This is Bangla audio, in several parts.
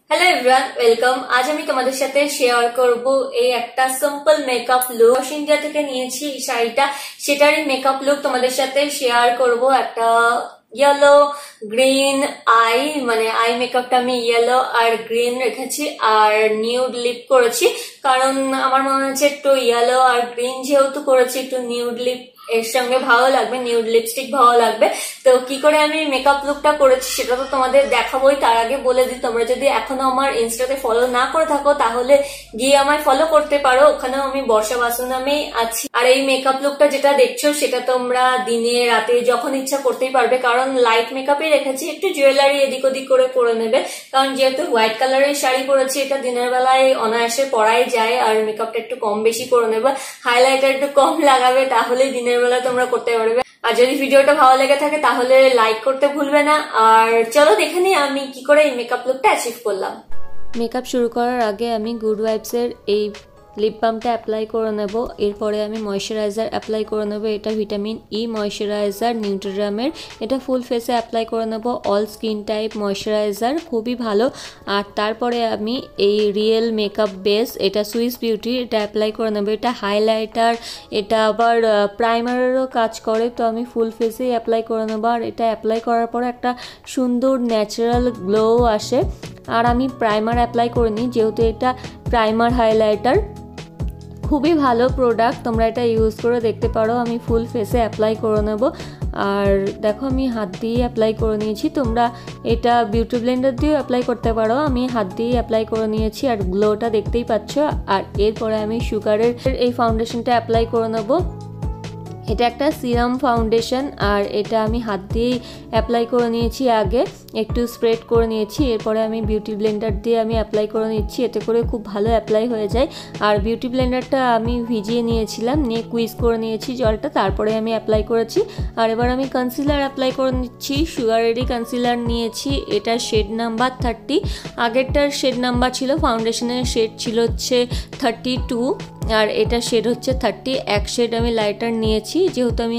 Hello everyone, welcome. আজ আমি তোমাদের সাথে শেয়ার করব এই একটা সিম্পল মেকআপ লুক। ইন্ডিয়া থেকে নিয়েছি এই শাড়িটা, সেটারই মেকআপ লুক তোমাদের সাথে শেয়ার করব। একটা ইয়েলো গ্রিন আই মেকআপটা আমি ইয়েলো আর গ্রিন রেখেছি, আর নিউড লিপ করেছি, কারণ আমার মনে হচ্ছে একটু ইয়েলো আর গ্রিন যেহেতু করেছি, একটু নিউড লিপ এর সঙ্গে ভালো লাগবে, নিউড লিপস্টিক ভালো লাগবে। তো কি করে আমি মেকআপ লুকটা করেছি সেটা তো তোমাদের দেখাবোই। তার আগে বলে দিই, তোমরা যদি এখনো আমার ইনস্টাতে ফলো না করে থাকো তাহলে গিয়ে আমায় ফলো করতে পারো, ওখানেও আমি বর্ষা বাসু নামেই আছি। আর এই মেকআপ লুকটা যেটা দেখছো সেটা তোমরা দিনে রাতে যখন ইচ্ছা করতেই পারবে, কারণ লাইট মেকআপই রেখেছি। একটু জুয়েলারি এদিক ওদিক করে নেবে, কারণ যেহেতু হোয়াইট কালারের শাড়ি পরেছি, এটা দিনের বেলায় অনায়াসে পরাই যায়। আর মেকআপটা একটু কম বেশি করে নেবে, হাইলাইটার একটু কম লাগাবে, তাহলে দিনের বেলা তোমরা করতে পারবে। আর যদি ভিডিওটা ভালো লেগে থাকে তাহলে লাইক করতে ভুলবে না। আর চলো দেখে নিই আমি কি করে এই মেকআপ লুকটা অ্যাচিভ করলাম। মেকআপ শুরু করার আগে আমি গুড ভাইবসের এই লিপ বামটা অ্যাপ্লাই করে নেব। এরপরে আমি ময়শ্চারাইজার অ্যাপ্লাই করে নেব। এটা ভিটামিন ই ময়শ্চারাইজার নিউট্রিডামের। এটা ফুল ফেসে অ্যাপ্লাই করে নেব। অল স্কিন টাইপ ময়শ্চারাইজার, খুবই ভালো। আর তারপরে আমি এই রিয়েল মেকআপ বেস, এটা সুইস বিউটি, এটা অ্যাপ্লাই করে নেব। এটা হাইলাইটার, এটা আবার প্রাইমারেরও কাজ করে, তো আমি ফুল ফেসেই অ্যাপ্লাই করে নেব। আর এটা অ্যাপ্লাই করার পরে একটা সুন্দর ন্যাচারাল গ্লো আসে। আর আমি প্রাইমার অ্যাপ্লাই করিনি, যেহেতু এটা প্রাইমার হাইলাইটার, খুবই ভালো প্রোডাক্ট, তোমরা এটা ইউজ করে দেখতে পারো। আমি ফুল ফেসে অ্যাপ্লাই করে নেব। আর দেখো আমি হাত দিয়ে অ্যাপ্লাই করে নিয়েছি, তোমরা এটা বিউটি ব্লেন্ডার দিয়েও অ্যাপ্লাই করতে পারো। আমি হাত দিয়ে অ্যাপ্লাই করে নিয়েছি, আর গ্লোটা দেখতেই পাচ্ছ। আর এরপরে আমি সুগারের এই ফাউন্ডেশনটা অ্যাপ্লাই করে নেব। এটা একটা সিরাম ফাউন্ডেশন, আর এটা আমি হাত দিয়েই অ্যাপ্লাই করে নিয়েছি, আগে একটু স্প্রেড করে নিয়েছি। এরপরে আমি বিউটি ব্লেন্ডার দিয়ে আমি অ্যাপ্লাই করে নিচ্ছি, এতে করে খুব ভালো অ্যাপ্লাই হয়ে যায়। আর বিউটি ব্লেন্ডারটা আমি ভিজিয়ে নিয়েছিলাম, নিয়ে কুইজ করে নিয়েছি জলটা, তারপরে আমি অ্যাপ্লাই করেছি। আর এবার আমি কনসিলার অ্যাপ্লাই করে নিচ্ছি। সুগারেরই কনসিলার নিয়েছি, এটা শেড নাম্বার 30। আগেরটার শেড নাম্বার ছিল, ফাউন্ডেশনের শেড ছিল হচ্ছে 32, আর এটা শেড হচ্ছে 30। এক শেড আমি লাইটার নিয়েছি, যেহেতু আমি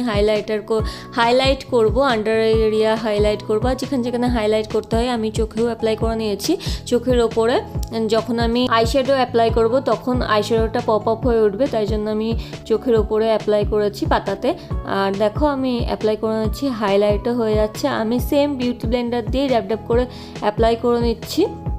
হাইলাইট করব, আন্ডার এরিয়া হাইলাইট করবো। আর যেখানে যেখানে হাইলাইট করতে হয় আমি চোখেও অ্যাপ্লাই করে নিয়েছি। চোখের ওপরে যখন আমি আইশ্যাডো অ্যাপ্লাই করব তখন আইশ্যাডোটা পপ আপ হয়ে উঠবে, তাই জন্য আমি চোখের ওপরে অ্যাপ্লাই করেছি পাতাতে। আর দেখো আমি অ্যাপ্লাই করে নিচ্ছি, হাইলাইটও হয়ে যাচ্ছে। আমি সেম বিউটি ব্লেন্ডার দিয়ে ড্যাব ড্যাব করে অ্যাপ্লাই করে নিচ্ছি।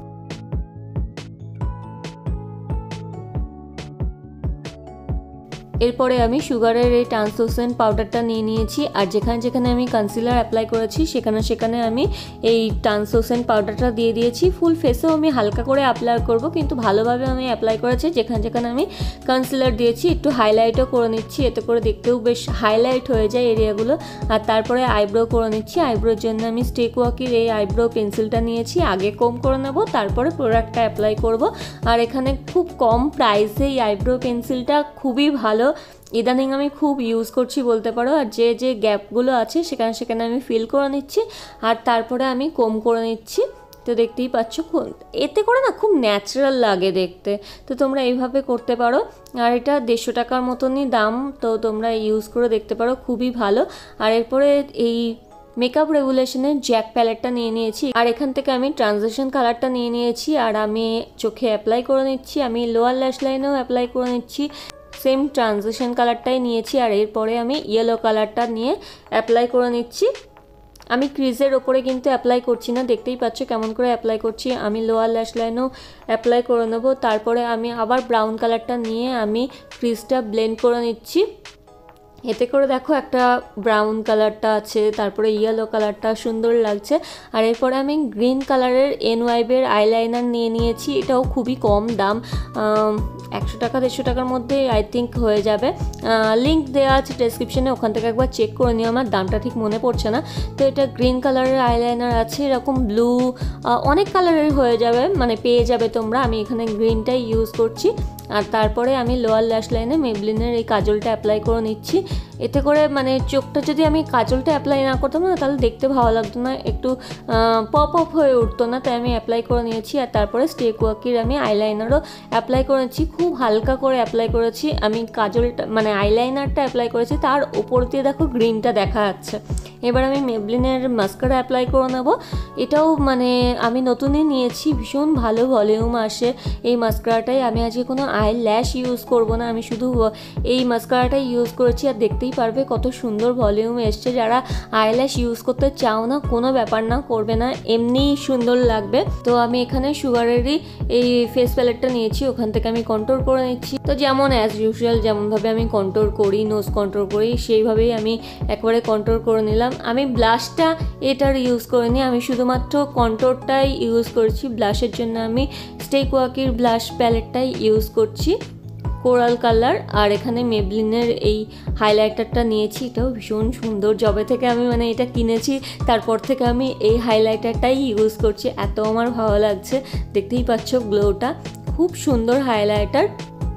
এরপরে আমি সুগারের এই ট্রান্সলুসেন্ট পাউডারটা নিয়ে নিয়েছি, আর যেখানে যেখানে আমি কনসিলার অ্যাপ্লাই করেছি সেখানে সেখানে আমি এই ট্রান্সলুসেন্ট পাউডারটা দিয়ে দিয়েছি। ফুল ফেসেও আমি হালকা করে অ্যাপ্লাই করব, কিন্তু ভালোভাবে আমি অ্যাপ্লাই করেছি। যেখানে যেখানে আমি কনসিলার দিয়েছি একটু হাইলাইটও করে নিচ্ছি, এতে করে দেখতেও বেশ হাইলাইট হয়ে যায় এরিয়াগুলো। আর তারপরে আইব্রো করে নিচ্ছি। আইব্রোর জন্য আমি স্টেক ওয়াকির এই আইব্রো পেন্সিলটা নিয়েছি, আগে কম করে নেব, তারপরে প্রোডাক্টটা অ্যাপ্লাই করব। আর এখানে খুব কম প্রাইসে এই আইব্রো পেন্সিলটা খুবই ভালো, ইদানিং আমি খুব ইউজ করছি বলতে পারো। আর যে যে গ্যাপগুলো আছে সেখানে সেখানে আমি ফিল করে নিচ্ছি, আর তারপরে আমি কম করে নিচ্ছি। তো দেখতেই পাচ্ছ, এতে করে না খুব ন্যাচারাল লাগে দেখতে। তো তোমরা এইভাবে করতে পারো। আর এটা 150 টাকার মতনই দাম, তো তোমরা ইউজ করে দেখতে পারো, খুবই ভালো। আর এরপরে এই মেকআপ রেগুলেশনের জ্যাক প্যালেটটা নিয়ে নিয়েছি, আর এখান থেকে আমি ট্রানজিশন কালারটা নিয়ে নিয়েছি, আর আমি চোখে অ্যাপ্লাই করে নিচ্ছি। আমি লোয়ার ল্যাশ লাইনেও অ্যাপ্লাই করে নিচ্ছি, সেম ট্রানজিশন কালারটাই নিয়েছি। আর এরপরে আমি ইয়েলো কালারটা নিয়ে অ্যাপ্লাই করে নিচ্ছি। আমি ক্রিজের ওপরে কিন্তু অ্যাপ্লাই করছি না, দেখতেই পাচ্ছ কেমন করে অ্যাপ্লাই করছি। আমি লোয়ার ল্যাশ লাইনেও অ্যাপ্লাই করে নেবো। তারপরে আমি আবার ব্রাউন কালারটা নিয়ে আমি ক্রিজটা ব্লেন্ড করে নিচ্ছি। এতে করে দেখো একটা ব্রাউন কালারটা আছে, তারপরে ইয়েলো কালারটা সুন্দর লাগছে। আর এরপরে আমি গ্রিন কালারের এনওয়াইবের আইলাইনার নিয়ে নিয়েছি, এটাও খুবই কম দাম, 100 টাকা 150 টাকার মধ্যে আই থিঙ্ক হয়ে যাবে। লিঙ্ক দেওয়া আছে ডেসক্রিপশনে, ওখান থেকে একবার চেক করে নিও, আমার দামটা ঠিক মনে পড়ছে না। তো এটা গ্রিন কালারের আইলাইনার আছে, এরকম ব্লু অনেক কালারের হয়ে যাবে, মানে পেয়ে যাবে তোমরা। আমি এখানে গ্রিনটাই ইউজ করছি। আর তারপরে আমি লোয়ার ল্যাশ লাইনে মেবলিনের এই কাজলটা অ্যাপ্লাই করে নিচ্ছি। এতে করে মানে চোখটা যদি আমি কাজলটা অ্যাপ্লাই না করতাম না তাহলে দেখতে ভালো লাগতো না, একটু পপ আপ হয়ে উঠতো না, তাই আমি অ্যাপ্লাই করে নিয়েছি। আর তারপরে স্টেক ওয়াকির আমি আইলাইনারও অ্যাপ্লাই করেছি, খুব হালকা করে অ্যাপ্লাই করেছি। আমি কাজলটা মানে আইলাইনারটা অ্যাপ্লাই করেছি, তার উপর দিয়ে দেখো গ্রিনটা দেখা যাচ্ছে। এবার আমি মেবলিনের মাস্কারা অ্যাপ্লাই করে নেবো। এটাও মানে আমি নতুনই নিয়েছি, ভীষণ ভালো ভলিউম আসে এই মাস্কারাটাই। আমি আজকে কোনো আই ল্যাশ ইউজ করব না, আমি শুধু এই মাস্কারাটাই ইউজ করেছি। আর দেখতেই পারবে কত সুন্দর ভলিউম এসছে। যারা আই ল্যাশ ইউজ করতে চাও না, কোনো ব্যাপার না, করবে না, এমনিই সুন্দর লাগবে। তো আমি এখানে সুগারেরই এই ফেস প্যালেটটা নিয়েছি, ওখান থেকে আমি কন্ট্রোল করে নিচ্ছি। তো যেমন অ্যাজ ইউজুয়াল যেমনভাবে আমি কন্ট্রোল করি, নোজ কন্ট্রোল করি, সেইভাবেই আমি একবারে কন্ট্রোল করে নিলাম। আমি ব্লাশটা এটার ইউজ করিনি, আমি শুধুমাত্র কন্ট্রোলটাই ইউজ করছি। ব্লাশের জন্য আমি স্টেক ওয়াকির ব্লাশ প্যালেটটাই ইউজ করছি, কোরাল কালার। আর এখানে মেবলিনের এই হাইলাইটারটা নিয়েছি, এটাও ভীষণ সুন্দর। যবে থেকে আমি মানে এটা কিনেছি তারপর থেকে আমি এই হাইলাইটারটাই ইউজ করছি, এত আমার ভালো লাগছে। দেখতেই পাচ্ছ গ্লোটা, খুব সুন্দর হাইলাইটার।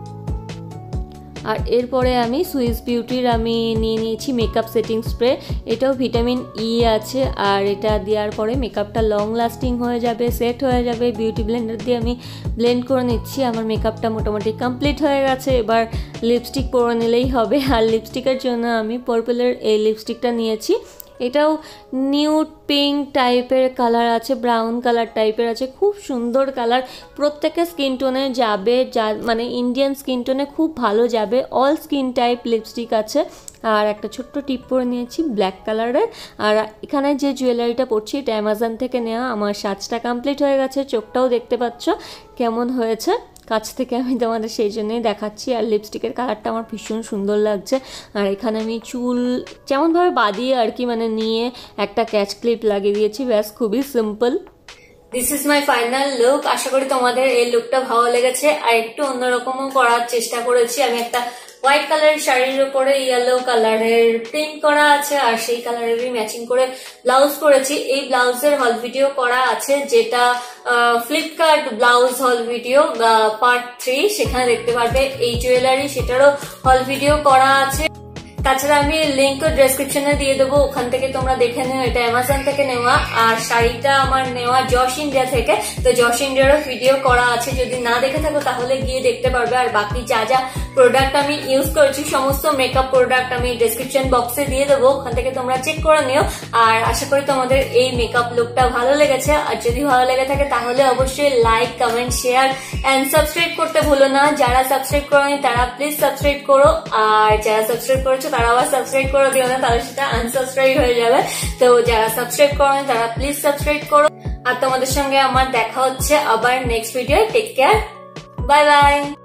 আর এরপরে আমি সুইস বিউটির আমি নিয়ে নিয়েছি মেকআপ সেটিং স্প্রে, এটাও ভিটামিন ই আছে। আর এটা দেওয়ার পরে মেকআপটা লং লাস্টিং হয়ে যাবে, সেট হয়ে যাবে। বিউটি ব্লেন্ডার দিয়ে আমি ব্লেন্ড করে নিচ্ছি। আমার মেকআপটা মোটামুটি কমপ্লিট হয়ে গেছে, এবার লিপস্টিক পরে নিলেই হবে। আর লিপস্টিকের জন্য আমি পার্পলের এই লিপস্টিকটা নিয়েছি, এটাও নিউড পিঙ্ক টাইপের কালার আছে, ব্রাউন কালার টাইপের আছে, খুব সুন্দর কালার। প্রত্যেকের স্কিন টোনে যাবে, যা মানে ইন্ডিয়ান স্কিন টোনে খুব ভালো যাবে। অল স্কিন টাইপ লিপস্টিক আছে। আর একটা ছোট্ট টিপ পরে নিয়েছি ব্ল্যাক কালারের। আর এখানে যে জুয়েলারিটা পরছি এটা অ্যামাজন থেকে নেওয়া। আমার সাজটা কমপ্লিট হয়ে গেছে, চোখটাও দেখতে পাচ্ছ কেমন হয়েছে কাছ থেকে, আমি তোমাদের সেই জন্যই দেখাচ্ছি। আর লিপস্টিকের কালারটা আমার ভীষণ সুন্দর লাগছে। আর এখানে আমি চুল যেমনভাবে বাঁধিয়ে আর কি মানে নিয়ে একটা ক্যাচ ক্লিপ লাগিয়ে দিয়েছি, ব্যাস, খুবই simple. This is my final look. আশা করি তোমাদের এই লুকটা ভালো লেগেছে। আর একটু অন্যরকমও করার চেষ্টা করেছি। আমি একটা হোয়াইট কালারের শাড়ির উপরে ইয়েলো কালারের প্রিন্ট করা আছে, আর সেই কালারেরই ম্যাচিং করে ব্লাউজ করেছি। এই ব্লাউজের হল ভিডিও করা আছে, যেটা ফ্লিপকার্ট ব্লাউজ হল ভিডিও পার্ট 3, সেখানে দেখতে পারবে। এই জুয়েলারি সেটারও হল ভিডিও করা আছে। তাছাড়া আমি লিঙ্ক ডেসক্রিপশনে দিয়ে দেবো, ওখান থেকে তোমরা দেখে নিও। এটা অ্যামাজন থেকে নেওয়া। আর শাড়িটা আমার নেওয়া জশ ইন্ডিয়া থেকে, তো জশ ইন্ডিয়ারও ভিডিও করা আছে, যদি না দেখে থাকো তাহলে গিয়ে দেখতে পারবে। আর বাকি যা যা প্রোডাক্ট আমি ইউজ করেছি, সমস্ত মেকআপ প্রোডাক্ট আমি ডেসক্রিপশন বক্সে দিয়ে দেবো, ওখান থেকে তোমরা চেক করে নিও। আর আশা করি তোমাদের এই মেকআপ লুকটা ভালো লেগেছে। আর যদি ভালো লেগে থাকে তাহলে অবশ্যই like, comment, share and subscribe করতে ভুলো না। যারা সাবস্ক্রাইব করোনি তারা প্লিজ সাবস্ক্রাইব করো, আর যারা সাবস্ক্রাইব করেছো তারা আবার সাবস্ক্রাইব করে দিও না, তাহলে সেটা আনসাবস্ক্রাইব হয়ে যাবে। তো যারা সাবস্ক্রাইব করোনি তারা প্লিজ সাবস্ক্রাইব করো। আর তোমাদের সঙ্গে আমার দেখা হচ্ছে আবার next video. Take care, bye by.